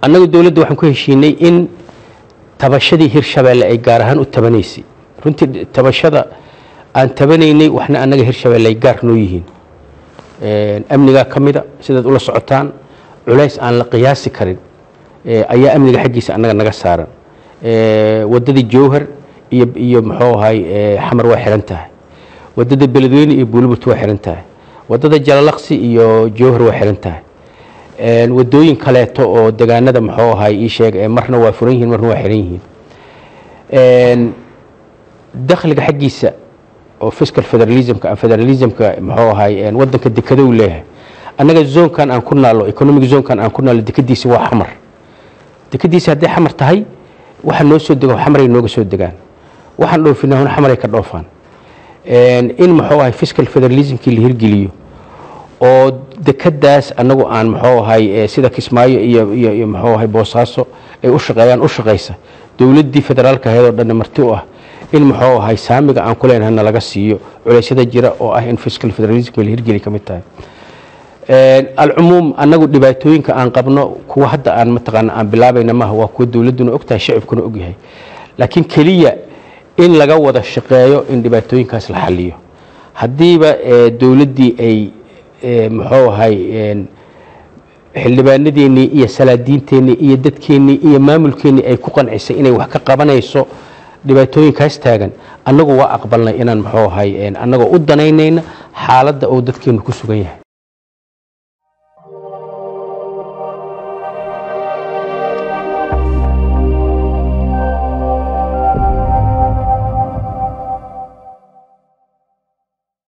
annagu dawladda waxaan ku heshiinay in tabashadii Hirshabeelle ay gaar ahaan u tabanaysay runtii tabashada aan tabanaynay waxna annaga Hirshabeelle ay gaar noo yihiin amniga kamida sidaad ula socotaan culays aan la qiyaasi karin ayaa amniga xaqiisa annaga naga saaran wadadii Jowhar iyo muxuu ahay xamar waa xiran tahay wadada Beledweyne iyo Buulburtu waa xiran tahay wadada Jalalaqsi iyo Jowhar waa xiran tahay wadooyin kaleeto oo deegaanada muxuu ahay ii sheeg marna waa furan yihiin marna waa xiran yihiin dakhliga xaqiisa oo fiscal federalismka muxuu ahay wadanka dekada uu leeyahay annaga zoonkan aan ku naalo economic zoonkan aan ku naalo dekadiisa waa xamar dekadiisa haddii xamar tahay waxa noo soo dego xamar ay nooga soo degaan waxaan dhoofinaa xamar ay ka dhoofaan in muxuu ahay fiscal federalismkii la hirgeliyo oo dekadaas anagu aan muxuu ahay sida Kismaayo iyo muxuu ahay Boosaaso ay u shaqeeyaan u shaqeysa dawladii federaalka ahayd oo dhan marti u ah in muxuu ahay saamiga aan ku leenahay laga siiyo culaysyada jira oo ah in fiscal federalism la hirgeliyo kamid tahay العموم أنو دبيتوين كأن قبنا كوا حتى أن متقن أن بلابين ما هو كوا دولتنا أكتر شعب كنا أجيه لكن كلية إن لجود الشقاية إن دبيتوين كاس الحلية هديبة دولتي أي محو هاي اللي بنديني إيه سلادين تاني إيه دت كني إيه مامل كني أي كوكان عسيني وحكي قبنا يسوع دبيتوين كاس تاجن أنو أقبلنا إن محو هاي أنو قدناينين حالة أو دت كني كسوجيه